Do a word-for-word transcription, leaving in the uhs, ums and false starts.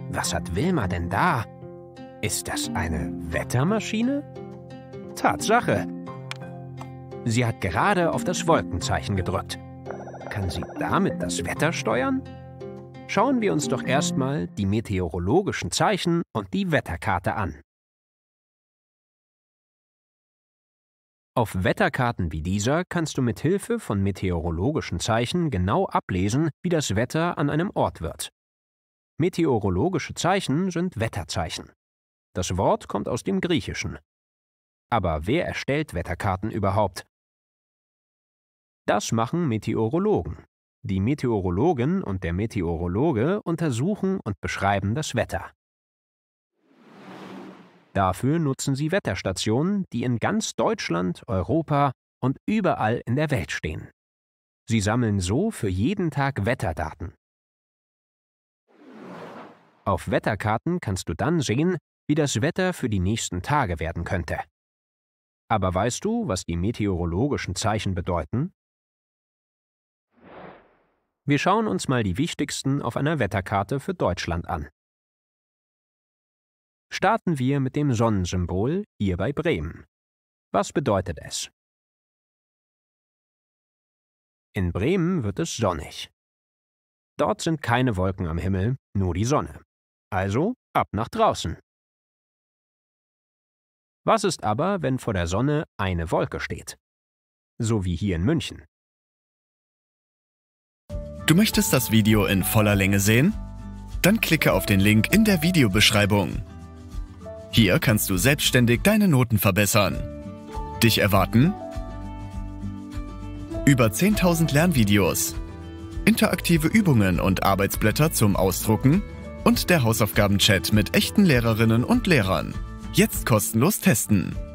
Was hat Wilma denn da? Ist das eine Wettermaschine? Tatsache! Sie hat gerade auf das Wolkenzeichen gedrückt. Kann sie damit das Wetter steuern? Schauen wir uns doch erstmal die meteorologischen Zeichen und die Wetterkarte an. Auf Wetterkarten wie dieser kannst du mit Hilfe von meteorologischen Zeichen genau ablesen, wie das Wetter an einem Ort wird. Meteorologische Zeichen sind Wetterzeichen. Das Wort kommt aus dem Griechischen. Aber wer erstellt Wetterkarten überhaupt? Das machen Meteorologen. Die Meteorologin und der Meteorologe untersuchen und beschreiben das Wetter. Dafür nutzen sie Wetterstationen, die in ganz Deutschland, Europa und überall in der Welt stehen. Sie sammeln so für jeden Tag Wetterdaten. Auf Wetterkarten kannst du dann sehen, wie das Wetter für die nächsten Tage werden könnte. Aber weißt du, was die meteorologischen Zeichen bedeuten? Wir schauen uns mal die wichtigsten auf einer Wetterkarte für Deutschland an. Starten wir mit dem Sonnensymbol hier bei Bremen. Was bedeutet es? In Bremen wird es sonnig. Dort sind keine Wolken am Himmel, nur die Sonne. Also ab nach draußen. Was ist aber, wenn vor der Sonne eine Wolke steht? So wie hier in München. Du möchtest das Video in voller Länge sehen? Dann klicke auf den Link in der Videobeschreibung. Hier kannst du selbstständig deine Noten verbessern. Dich erwarten über zehntausend Lernvideos, interaktive Übungen und Arbeitsblätter zum Ausdrucken und der Hausaufgabenchat mit echten Lehrerinnen und Lehrern. Jetzt kostenlos testen.